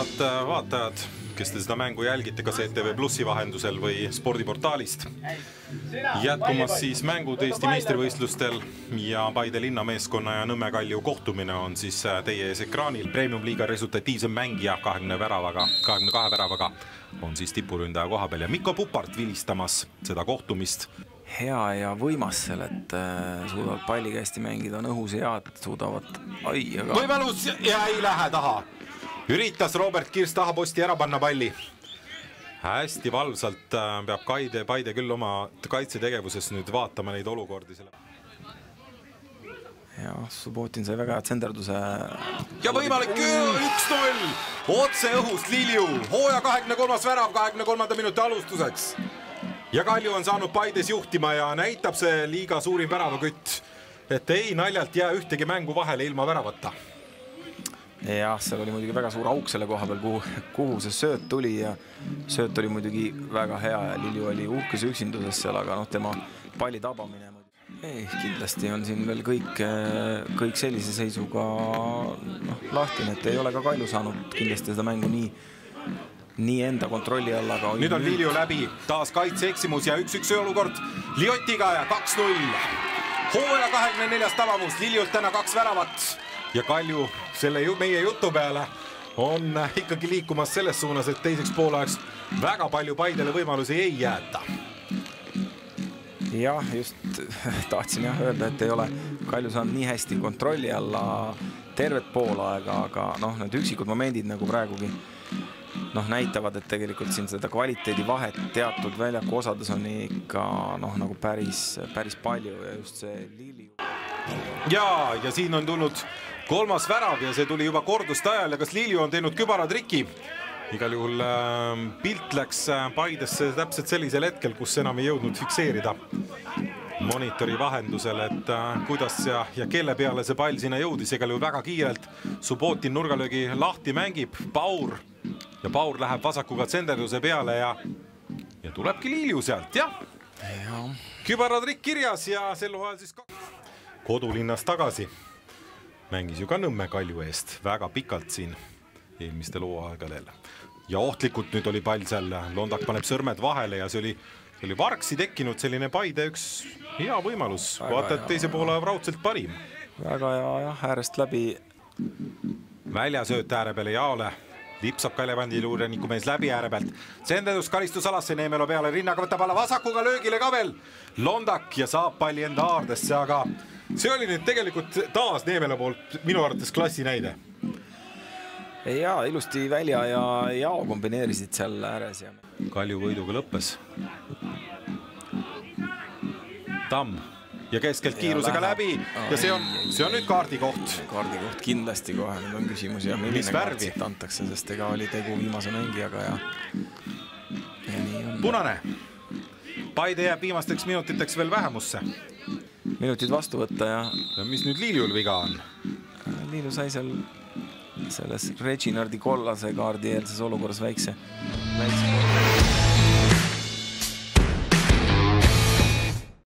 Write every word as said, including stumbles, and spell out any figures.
head vaatajad, kes te seda mängu jälgite kas E T V Plussi vahendusel või spordiportaalist. Jätkumas siis mängud Eesti meistrivõistlustel ja Paide linnameeskonna ja Nõmme Kalju kohtumine on siis teie ees ekraanil. Premium-liiga resultatiivse mängija kahekümne väravaga, kahekümne kahe väravaga on siis tipuründaja koha peal ja Mikko Pupart vilistamas seda kohtumist. Hea ja võimas seal, et suudavad palliga hästi mängida, on õhus head, suudavad ai, aga... Võimalus ja ei lähe taha. Üritas Robert Kirst taha posti ära panna palli. Hästi valvsalt peab Kaide, Paide küll oma kaitsetegevuses nüüd vaatama neid olukordi. Ja Subbotin sai väga tsenderduse. Ja võimalik üks null. Otse õhust Lilju. Hooja kahekümne kolmas värav kahekümne kolmanda minuti alustuseks. Ja Kalju on saanud Paides juhtima ja näitab see liiga suurim väravakütt, et ei naljalt jää ühtegi mängu vahele ilma väravata. Jah, seal oli muidugi väga suur auk selle koha peal, kuhu, kuhu see sööt tuli ja sööt oli muidugi väga hea ja Lilju oli uhkes üksinduses seal, aga noh, tema palli tabamine. Ei, kindlasti on siin veel kõik, kõik sellise seisuga no, lahtine, et ei ole ka Kalju saanud kindlasti seda mängu nii nii enda kontrolli alla. Aga nüüd on Lilju läbi, taas kaitseeksimus ja üks üks olukord Liotiga ja kaks null. Hooja kahekümne neljas tavamus, Liljult täna kaks väravat ja Kalju selle ju, meie jutu peale on ikkagi liikumas selles suunas, et teiseks pooleks väga palju Paidele võimalusi ei jäeta. Jah, just tahtsin jah öelda, et ei ole Kalju saanud nii hästi kontrolli alla tervet poolaega, aga noh, need üksikud momendid nagu praegugi noh, näitavad, et tegelikult siin seda kvaliteedi vahet teatud väljaku osades on ikka noh, nagu päris, päris palju ja just see Lilju. Ja, ja siin on tulnud kolmas värav ja see tuli juba korduste ajal ja kas Lilju on teinud kübaratriki? Igal juhul äh, pilt läks Paidesse täpselt sellisel hetkel, kus enam ei jõudnud fikseerida monitori vahendusel, et äh, kuidas ja, ja kelle peale see pall sinna jõudis, igal juhul väga kiirelt. Subbotin nurgalöögi lahti mängib, Paur ja Paur läheb vasakuga tsenderduse peale ja, ja tulebki Lilju sealt, jah. Ja. Kübaratrikk kirjas ja sel ajal siis ka kodulinnas tagasi. Mängis ju ka Nõmme Kalju eest väga pikalt siin eelmistel hooaegadel. Ja ohtlikult nüüd oli pall seal, Londak paneb sõrmed vahele ja see oli, see oli vargsi tekkinud selline Paide üks hea võimalus. Vaata, et teise poole raudselt parim. Väga ja jah, äärest läbi. Väljasööt ääre peale Jaole. Lipsab Kalevandi luureniku mees läbi ääre pealt. Tsenderdus karistusalasse Neemelo peale rinnaga võtab alla vasakuga löögile ka veel Londak ja saab palli enda aardesse, aga see oli nüüd tegelikult taas Neemelo poolt minu arvates klassi näide. Ja ilusti välja ja Jao kombineerisid seal ääres. Ja... Kalju võiduga lõppes. Tamm ja keskelt kiirusega ja läbi ja see on, see on nüüd kaardi koht. Kaardi koht kindlasti kohe, nüüd on küsimus ja milline kaart siit antakse, sest ega oli tegu viimase mängijaga ja, ja nii on. Punane. Paide jääb viimasteks minutiteks veel vähemusse. Minutid vastu võtta ja... ja mis nüüd Liljul viga on? Lilju sai seal selles Reginardi kollase kaardi eelses olukorras väikse, väikse